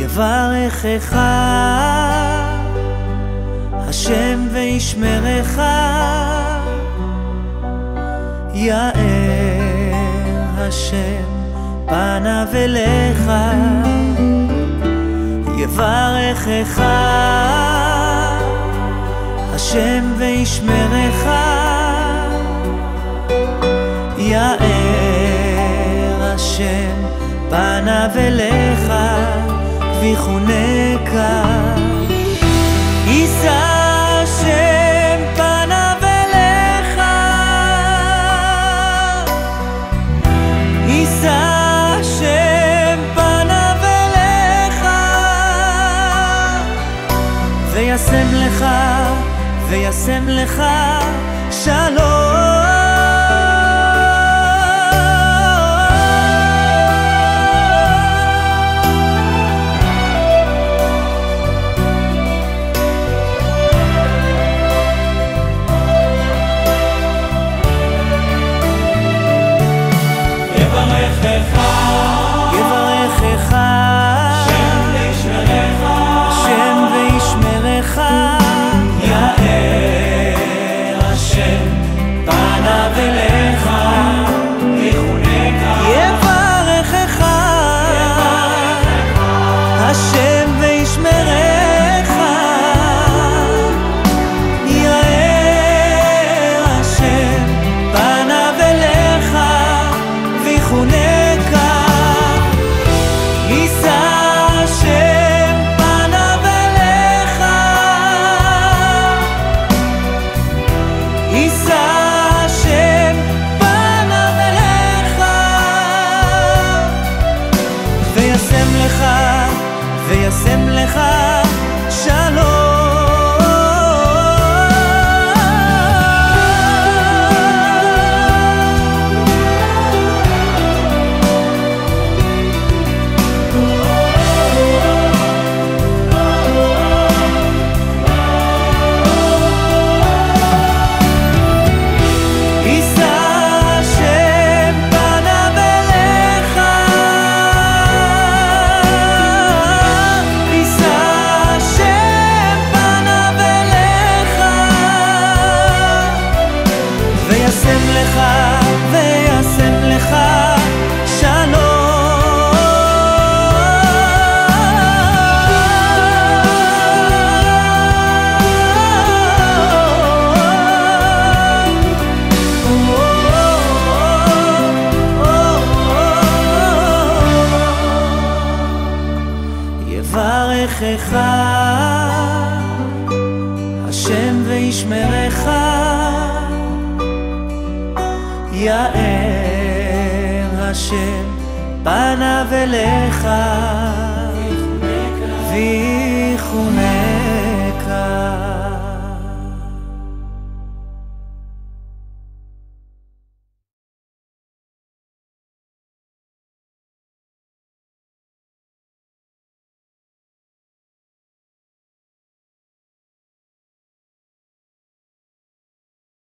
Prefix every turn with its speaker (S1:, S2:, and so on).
S1: יברכך השם וישמרך, יאר השם פניו אליך. יברכך השם וישמרך, יאר השם פניו אליך ויחונקה. יישא השם פניו אליך, יישא השם פניו אליך, וישם לך, וישם לך שלום. יברכך שם וישמרך, יאר השם פניו אליך ויחונקה. יברכך השם וישמרך, יאר השם פניו אליך ויחונקה. וישם לך שלום. וישם לך שלום. יברכך השם וישמרך, יאר השם פניו אליך ויחונקה.